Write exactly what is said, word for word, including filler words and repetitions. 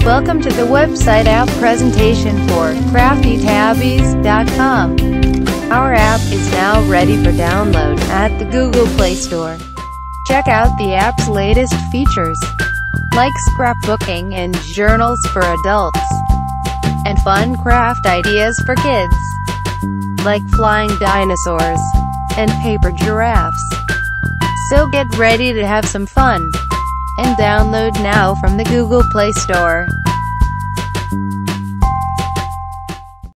Welcome to the website app presentation for crafty tabbies dot com. Our app is now ready for download at the Google Play Store. Check out the app's latest features, like scrapbooking and journals for adults, and fun craft ideas for kids, like flying dinosaurs and paper giraffes. So get ready to have some fun and download now from the Google Play Store.